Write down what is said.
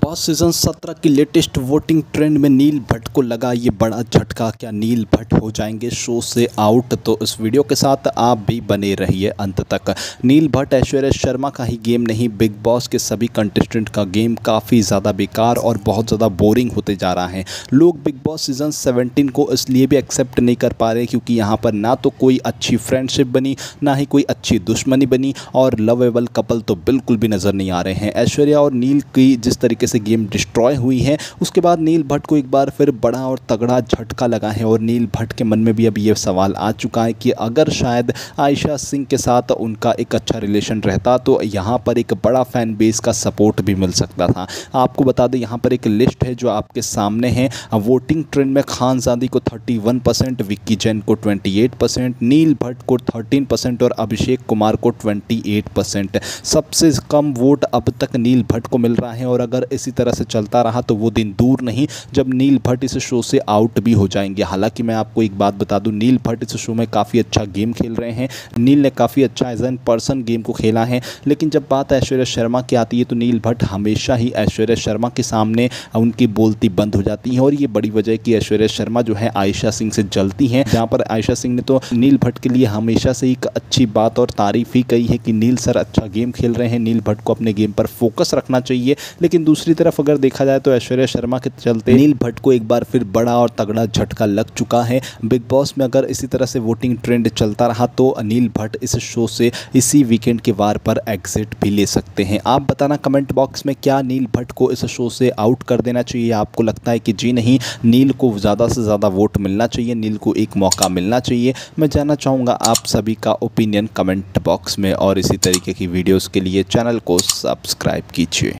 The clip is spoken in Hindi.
बॉस सीजन 17 की लेटेस्ट वोटिंग ट्रेंड में नील भट्ट को लगा ये बड़ा झटका। क्या नील भट्ट हो जाएंगे शो से आउट? तो इस वीडियो के साथ आप भी बने रहिए अंत तक। नील भट्ट ऐश्वर्या शर्मा का ही गेम नहीं, बिग बॉस के सभी कंटेस्टेंट का गेम काफ़ी ज़्यादा बेकार और बहुत ज़्यादा बोरिंग होते जा रहा है। लोग बिग बॉस सीजन 17 को इसलिए भी एक्सेप्ट नहीं कर पा रहे क्योंकि यहाँ पर ना तो कोई अच्छी फ्रेंडशिप बनी, ना ही कोई अच्छी दुश्मनी बनी और लवेबल कपल तो बिल्कुल भी नज़र नहीं आ रहे हैं। ऐश्वर्या और नील की जिस तरीके से गेम डिस्ट्रॉय हुई है, उसके बाद नील भट्ट को एक बार फिर बड़ा और तगड़ा झटका लगा है और नील भट्ट के मन में भी अब ये सवाल आ चुका है कि अगर शायद आयशा सिंह के साथ उनका एक अच्छा रिलेशन रहता तो यहाँ पर एक बड़ा फैन बेस का सपोर्ट भी मिल सकता था। आपको बता दें, यहाँ पर एक लिस्ट है जो आपके सामने है। वोटिंग ट्रेंड में खानजादी को 31%, विक्की जैन को 28%, नील भट्ट को 13% और अभिषेक कुमार को 28%। सबसे कम वोट अब तक नील भट्ट को मिल रहा है और अगर इसी तरह से चलता रहा तो वो दिन दूर नहीं जब नील भट्ट इस शो से आउट भी हो जाएंगे। हालांकि मैं आपको एक बात बता दूं, नील भट्ट इस शो में काफ़ी अच्छा गेम खेल रहे हैं। नील ने काफ़ी अच्छा एज एन पर्सन गेम को खेला है, लेकिन जब बात ऐश्वर्या शर्मा की आती है तो नील भट्ट हमेशा ही ऐश्वर्या शर्मा के सामने उनकी बोलती बंद हो जाती है और ये बड़ी वजह है कि ऐश्वर्या शर्मा जो है आयशा सिंह से जलती हैं। जहाँ पर आयशा सिंह ने तो नील भट्ट के लिए हमेशा से एक अच्छी बात और तारीफ ही कही है कि नील सर अच्छा गेम खेल रहे हैं, नील भट्ट को अपने गेम पर फोकस रखना चाहिए। लेकिन दूसरी तरफ अगर देखा जाए तो ऐश्वर्या शर्मा के चलते नील भट्ट को एक बार फिर बड़ा और तगड़ा झटका लग चुका है। बिग बॉस में अगर इसी तरह से वोटिंग ट्रेंड चलता रहा तो नील भट्ट इस शो से इसी वीकेंड के वार पर एग्जिट भी ले सकते हैं। आप बताना कमेंट बॉक्स में, क्या नील भट्ट को इस शो से आउट कर देना चाहिए? आपको लगता है कि जी नहीं, नील को ज़्यादा से ज़्यादा वोट मिलना चाहिए, नील को एक मौका मिलना चाहिए? मैं जानना चाहूँगा आप सभी का ओपिनियन कमेंट बॉक्स में और इसी तरीके की वीडियोज़ के लिए चैनल को सब्सक्राइब कीजिए।